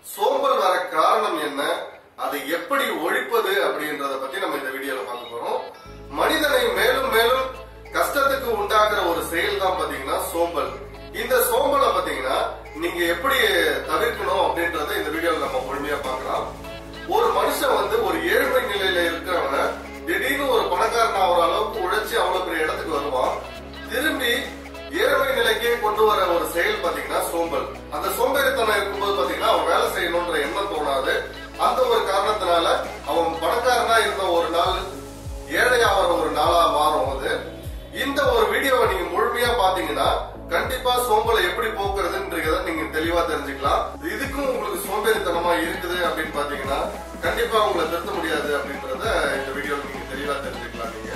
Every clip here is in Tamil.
சோம்பல் வர காரணம் என்ன, அதை எப்படி ஒழிப்பது அப்படின்றத பத்தி நம்ம இந்த வீடியோல பார்க்க போறோம். மனிதனை மேலும் மேலும் கஷ்டத்துக்கு உண்டாக்குற ஒரு செயல் தான் பாத்தீங்கன்னா சோம்பல். இந்த சோம்பலை பாத்தீங்கன்னா நீங்க எப்படி தவிர்க்கணும் அப்படின்றத இந்த வீடியோல நம்ம முழுமையா பார்க்கலாம். ஒரு மனுஷன் வந்து ஒரு ஏழ்மை நிலையில இருக்கிறவங்க திடீர்னு ஒரு பணக்காரன் ஆகிற அளவுக்கு உழைச்சி அவ்வளவு பெரிய இடத்துக்கு வருவான். திரும்பி ஏழ்மை நிலைக்கே கொண்டு வர ஒரு செயல் பாத்தீங்கன்னா சோம்பல். அந்த சோம்பேறித்தனம் இருக்கும்போது பாத்தீங்கன்னா அவன் வேலை செய்யணும்ன்ற எண்ணம் தோணாது. அந்த ஒரு காரணத்தினால அவன் பணக்காரனா இருந்த ஒரு நாள் ஏழை ஆகிற ஒரு நாளா மாறும். அது இந்த ஒரு வீடியோவை நீங்க முழுமையா பாத்தீங்கன்னா கண்டிப்பா சோம்பலை எப்படி போக்குறதுன்றத நீங்க தெளிவா தெரிஞ்சுக்கலாம். இதுக்கும் உங்களுக்கு சோம்பேறித்தனமா இருக்குது அப்படின்னு பாத்தீங்கன்னா கண்டிப்பா உங்களை திருத்த முடியாது அப்படின்றத இந்த வீடியோல நீங்க தெளிவா தெரிஞ்சுக்கலாம். நீங்க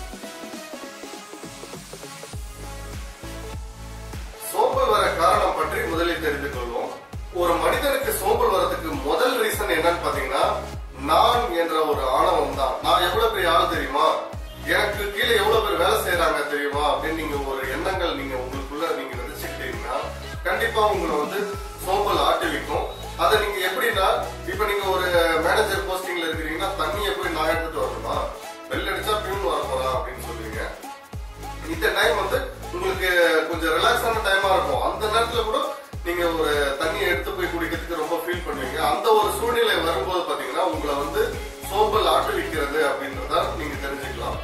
சோம்பல் வர காரணம் பற்றி முதலில் தெரிந்து கொள்வோம். ஒரு மனிதனுக்கு சோம்பல் வரதுக்கு முதல் ரீசன் என்னன்னு பாத்தீங்கன்னா நான் என்ற ஒரு ஆணவம் தான். நான் எவ்வளவு பெரிய ஆள் தெரியுமா, எனக்கு கீழே எவ்வளவு பேர் வேலை செய்யறாங்க தெரியுமா அப்படின்னு நீங்க ஒரு எண்ணங்கள் நீங்க உங்களுக்குள்ள நீங்க விதைச்சுக்கிட்டீங்கன்னா கண்டிப்பா உங்களை வந்து சோம்பல் ஆட்டுவிக்கும். அதை நீங்க எப்படின்னா, இப்ப நீங்க ஒரு மேனேஜர் போஸ்டிங்ல இருக்கிறீங்கன்னா தண்ணியை போய் நான் எடுத்துட்டு வரணுமா, வெள்ள அடிச்சா பியூன் வர போறா அப்படின்னு சொல்லுவீங்க. இந்த டைம் வந்து உங்களுக்கு கொஞ்சம் ரிலாக்ஸான டைமா இருக்கும். அந்த நேரத்துல கூட நீங்க ஒரு தண்ணியை எடுத்து போய் குடிக்கிறதுக்கு ரொம்ப ஃபீல் பண்ணுவீங்க. அந்த ஒரு சூழ்நிலை வரும்போது பாத்தீங்கன்னா உங்களை வந்து சோம்பல் ஆட்டுவிக்கிறது அப்படின்றத நீங்க தெரிஞ்சுக்கலாம்.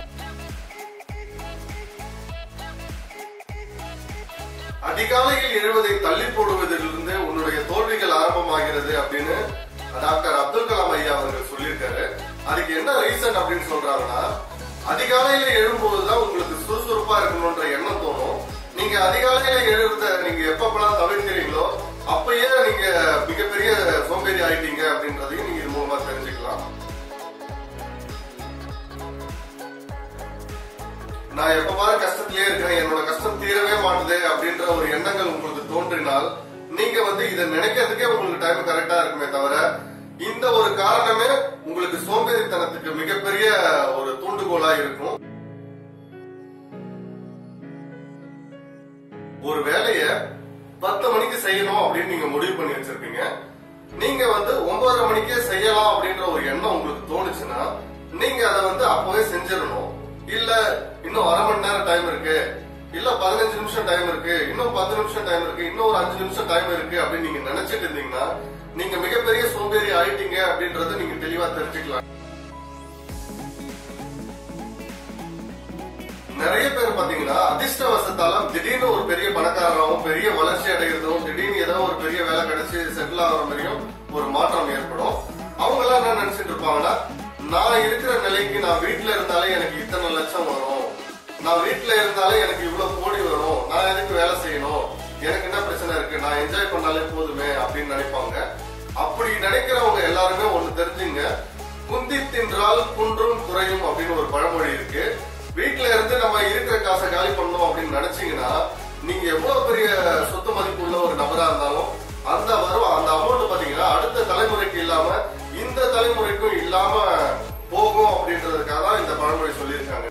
அதிகாலையில் எழுவதை தள்ளி போடுவதிலிருந்து உன்னுடைய தோல்விகள் ஆரம்பமாகிறது அப்படின்னு டாக்டர் அப்துல் கலாம் ஐயா அவர்கள் சொல்லியிருக்காரு. அதுக்கு என்ன ரீசன் அப்படின்னு சொல்றாங்கன்னா, அதிகாலையில எழும்போதுதான் உங்களுக்கு சுறுசுறுப்பா இருக்கணும்ன்ற எண்ணம் தோணும். நீங்க அதிகாலையில எழுறத நீங்க எப்பப்பெல்லாம் தவிர்க்கிறீங்களோ அப்பயே நீங்க மிகப்பெரிய சோம்பேறி ஆயிட்டீங்க அப்படின்றதையும் நீங்க இது மூலமா தெரிஞ்சுக்கலாம். நான் எப்ப பாரு கஷ்டத்திலே இருக்கிறேன், என்னோட கஷ்டம் தீரவே மாட்டுது அப்படின்ற ஒரு எண்ணங்கள் உங்களுக்கு தோன்றினால் நீங்க வந்து இதை நினைக்கிறதுக்கே உங்களுக்கு டைம் கரெக்டா இருக்குமே தவிர இந்த ஒரு காரணமே உங்களுக்கு சோம்பேறித்தனத்துக்கு மிகப்பெரிய ஒரு தூண்டுகோலா இருக்கும். ஒரு வேலைய 10 மணிக்கு செய்யணும் அப்படின்னு நீங்க முடிவு பண்ணி வச்சிருப்பீங்க. நீங்க வந்து 9:30 மணிக்கே செய்யலாம் அப்படின்ற ஒரு எண்ணம் உங்களுக்கு தோணுச்சுன்னா நீங்க அதை வந்து அப்பவே செஞ்சிடணும். இல்ல இன்னும் அரை மணி நேரம் டைம் இருக்கு, இல்ல 15 நிமிஷம் டைம் இருக்கு, இன்னும் 10 நிமிஷம் டைம் இருக்கு, இன்னும் ஒரு 5 நிமிஷம் டைம் இருக்கு அப்படின்னு நீங்க நினைச்சிட்டு இருந்தீங்கன்னா நீங்க மிகப்பெரிய சோம்பேறி ஆயிட்டீங்க அப்படின்றத நீங்க தெளிவா தெரிஞ்சுக்கலாம். நிறைய பேர் பாத்தீங்கன்னா அதிர்ஷ்டவசத்தால திடீர்னு ஒரு பெரிய பணக்காரராகவும் பெரிய வளர்ச்சி அடைகிறதும் திடீர்னு ஏதோ ஒரு பெரிய வேலை கிடைச்சு செட்டில் ஆகிற மாதிரியும் ஒரு மாற்றம் ஏற்படும். அவங்க எல்லாம் என்ன நினைச்சிட்டு இருப்பாங்கன்னா, நான் இருக்கிற நிலைக்கு நான் வீட்டுல இருந்தாலே எனக்கு இத்தனை லட்சம் வரும், நான் வீட்டுல இருந்தாலே எனக்கு இவ்வளவு கோடி வரும், நான் எதுக்கு வேலை செய்யணும், எனக்கு என்ன பிரச்சனை இருக்கு, நான் என்ஜாய் பண்ணாலே போதுமே அப்படின்னு நினைப்பாங்க. அப்படி நினைக்கிறவங்க எல்லாருமே ஒண்ணு தெரிஞ்சுங்க, குந்தி தின்றால் குன்றும் குறையும் அப்படின்னு ஒரு பழமொழி இருக்கு. வீட்டுல இருந்து நம்ம இருக்கிற காசை காலி பண்ணணும் அப்படின்னு நினைச்சீங்கன்னா நீங்க எவ்வளவு பெரிய சொத்து மதிப்பு உள்ள ஒரு நபரா இருந்தாலும் அந்த அமௌண்ட் பாத்தீங்கன்னா அடுத்த தலைமுறைக்கு இல்லாம இந்த தலைமுறைக்கும் இல்லாம போகும் அப்படின்றதுக்காக தான் இந்த பழமொழி சொல்லியிருக்காங்க.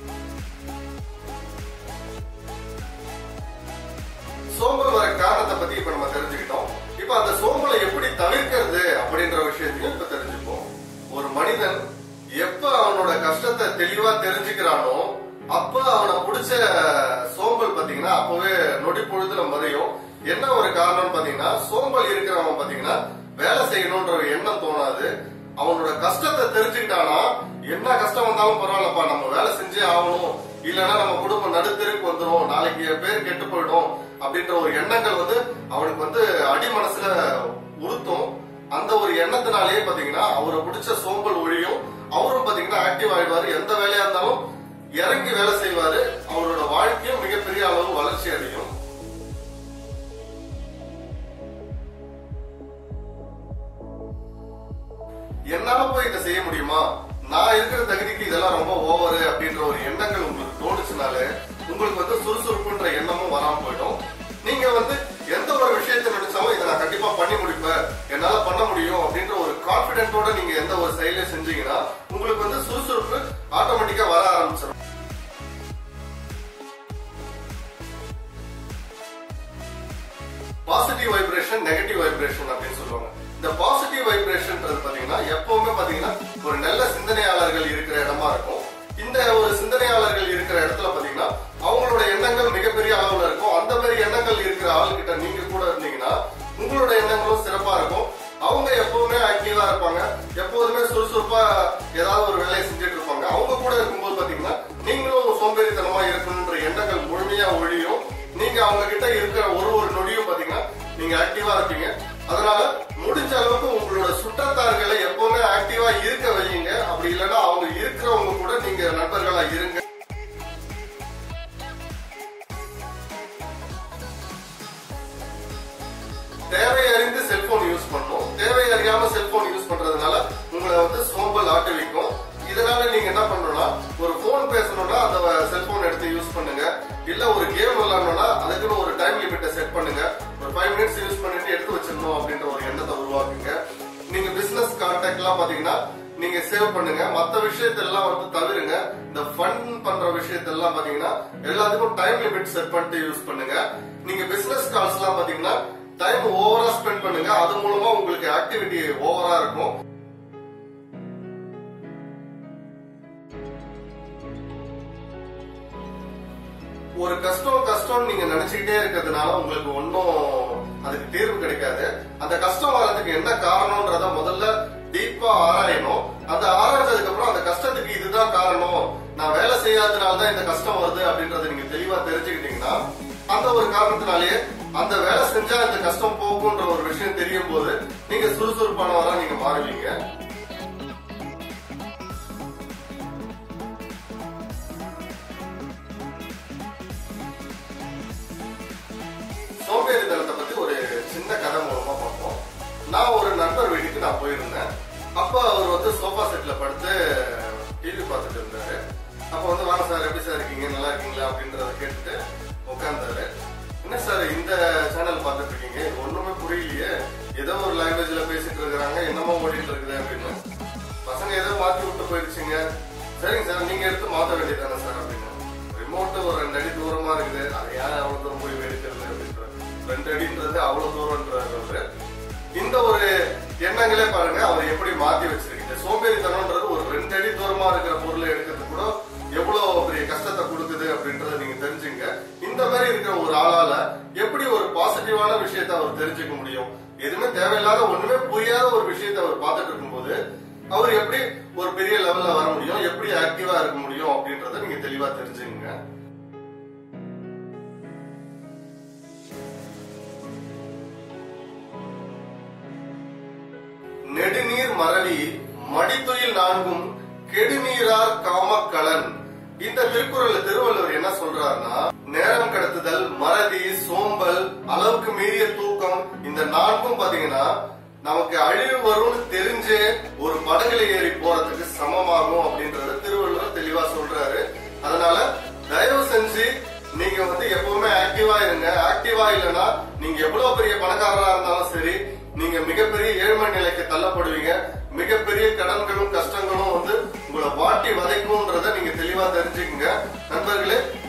சோம்பல் வர காரணத்தை பத்தி இப்ப நம்ம தெரிஞ்சுக்கிட்டோம். இப்ப அந்த சோம்பலை எப்படி தவிர்க்கிறது அப்படின்ற விஷயத்தையும் இப்ப தெரிஞ்சுப்போம். ஒரு மனிதன் எப்ப அவனோட கஷ்டத்தை தெளிவா தெரிஞ்சுக்கிறானோ அப்ப அவனை பிடிச்ச சோம்பல் பாத்தீங்கன்னா அப்பவே நொடி பொழுதுல மறையும். என்ன ஒரு காரணம் பாத்தீங்கன்னா, சோம்பல் இருக்கிறவன் பாத்தீங்கன்னா வேலை செய்யணும்ன்ற எண்ணம் தோணாது. அவனோட கஷ்டத்தை தெரிஞ்சுக்கிட்டானா என்ன கஷ்டம் வந்தாலும் பரவாயில்லப்பா, நம்ம வேலை செஞ்சே ஆகணும், இல்லைன்னா நம்ம குடும்பம் நடுத்தருக்கு வந்துடும், நாளைக்கு பேர் கெட்டு போயிடும் அப்படின்ற ஒரு எண்ணங்கள் வந்து அவனுக்கு வந்து அடி மனசுல உறுத்தும். அந்த ஒரு எண்ணத்தினாலேயே பாத்தீங்கன்னா அவரை பிடிச்ச சோம்பல் ஒழியும். அவரும் பாத்தீங்கன்னா ஆக்டிவ் ஆயிடுவாரு. எந்த வேலையா இருந்தாலும் இறங்கி வேலை செய்வாரு. அவரோட வாழ்க்கையும் மிகப்பெரிய அளவு வளர்ச்சி அடையும். என்னால போய் இதை செய்ய முடியுமா, நான் இருக்கிற தகுதிக்கு இதெல்லாம் ரொம்ப ஓவரு அப்படின்ற ஒரு எண்ணங்கள் உங்களுக்கு தோணுச்சுனாலே உங்களுக்கு வந்து சுறுசுறுப்புன்ற எண்ணமும் வராம போயிடும். நீங்க வந்து எந்த ஒரு விஷயத்தை நினைச்சாலும் இதை நான் கண்டிப்பா பண்ணி முடிப்பேன், என்னால பண்ண முடியும் அப்படின்ற ஒரு கான்பிடென்டோட நீங்க எந்த ஒரு செயலை செஞ்சீங்கன்னா உங்களுக்கு வந்து சுறுசுறுப்பு ஆட்டோமேட்டிக்கா வர ஆரம்பிச்சிடும். பாசிட்டிவ் வைப்ரேஷன், நெகட்டிவ் வைப்ரேஷன் அப்படின்னு சொல்லுவாங்க. இந்த பாசிட்டிவ் சேவ் பண்ணுங்க. மத்த விஷயத்தெல்லாம் வந்து தவிருங்க. இந்த ஃபன் பண்ற விஷயத்தெல்லாம் பாத்தீங்கன்னா எல்லாத்துக்கும் டைம் லிமிட் செட் பண்ணிட்டு யூஸ் பண்ணுங்க. நீங்க பிசினஸ் கால்ஸ் எல்லாம் பாத்தீங்கன்னா டைம் ஓவரா ஸ்பெண்ட் பண்ணுங்க. அது மூலமா உங்களுக்கு ஆக்டிவிட்டி ஓவரா இருக்கும். ஒரு கஷ்டம் நீங்க நினைச்சுக்கிட்டே இருக்கிறதுனால உங்களுக்கு ஒன்னும் அதுக்கு தீர்வு கிடைக்காது. அந்த கஷ்டம் வர்றதுக்கு என்ன காரணம்ன்றத முதல்ல டீப்பா ஆராயணும். அந்த ஆராய்ச்சதுக்கு அப்புறம் அந்த கஷ்டத்துக்கு இதுதான் காரணம், நான் வேலை செய்யாததுனாலதான் இந்த கஷ்டம் வருது அப்படின்றத நீங்க தெளிவா தெரிஞ்சுக்கிட்டீங்கன்னா அந்த ஒரு காரணத்தினாலேயே அந்த வேலை செஞ்சா இந்த கஷ்டம் போகுன்ற ஒரு விஷயம் தெரியும் போது நீங்க சுறுசுறுப்பானவரா நீங்க மாறுவீங்க. சோம்பேறித்தனத்தை பத்தி ஒரு சின்ன கதை மூலமா பார்ப்போம். நான் ஒரு நண்பர் வீட்டுக்கு நான் போயிருந்தேன். அப்ப அவர் வந்து சோஃபா செட்ல படுத்து டிவி பார்த்துட்டு இருந்தாரு. அப்ப வந்து வாங்க சார், எப்படி சார் இருக்கீங்க, நல்லா இருக்கீங்களா அப்படின்றத கேட்டுட்டு உட்கார்ந்தாரு. என்ன சார் இந்த சேனல் பார்த்துட்டு இருக்கீங்க, ஒண்ணுமே புரியலையே, ஏதோ ஒரு லாங்குவேஜ்ல பேசிட்டு இருக்கிறாங்க, என்னமோ ஓடிட்டு இருக்குது அப்படின்னு. பசங்க ஏதோ மாத்தி விட்டு போயிடுச்சுங்க. சரிங்க சார், நீங்க எடுத்து மாத்த வேண்டியதானே சார் அப்படின்னு. ரிமோட் ஒரு 2 அடி தூரமா இருக்குது, அதை யார் அவ்வளவு தூரம் போய் எடுக்கிறது அப்படின்ற 2 அடின்றது அவ்வளவு தூரம்ன்றது. இந்த ஒரு எண்ணங்களே பாருங்க அவர் எப்படி மாத்தி வச்சிருக்கீங்க. சோம்பேறித்தனம்ன்றது ஒரு 2 அடி தூரமா இருக்கிற பொருளை எடுக்கிறது கூட எவ்வளவு பெரிய கஷ்டத்தை கொடுக்குது அப்படின்றத நீங்க தெரிஞ்சுங்க. இந்த மாதிரி இருக்கிற ஒரு ஆளால எப்படி ஒரு பாசிட்டிவான விஷயத்த அவர் தெரிஞ்சுக்க முடியும்? எதுவுமே தேவையில்லாத ஒண்ணுமே புரியாத ஒரு விஷயத்த அவர் பார்த்துட்டு இருக்கும்போது அவர் எப்படி ஒரு பெரிய லெவல்ல வர முடியும், எப்படி ஆக்டிவா இருக்க முடியும் அப்படின்றத நீங்க தெளிவா தெரிஞ்சுங்க. நெடுநீர் மறவி மடித்துயில் 4ம் கெடுநீரார் காமக்கலன். இந்த திருக்குறள் திருவள்ளுவர் என்ன சொல்றாருன்னா, நேரம் கடத்துதல், மறதி, சோம்பல், அளவுக்கு மீறிய தூக்கம், இந்த 4ம் பாத்தீங்கன்னா நமக்கு அழிவு வரும்னு தெரிஞ்சே ஒரு படகுல ஏறி போறதுக்கு சமமாகும் அப்படின்றத திருவள்ளுவர் தெளிவா சொல்றாரு. அதனால தயவு செஞ்சு நீங்க வந்து எப்பவுமே ஆக்டிவா இருங்க. ஆக்டிவா இல்லைன்னா நீங்க எவ்வளவு பெரிய பணக்காரரா இருந்தாலும் சரி, நீங்க மிகப்பெரிய ஏழ்மை நிலைக்கு தள்ளப்படுவீங்க. மிகப்பெரிய கடன்களும் கஷ்டங்களும் வந்து உங்களை வாட்டி வதைக்கும்ன்றத நீங்க தெளிவா தெரிஞ்சுக்கங்க நண்பர்களே.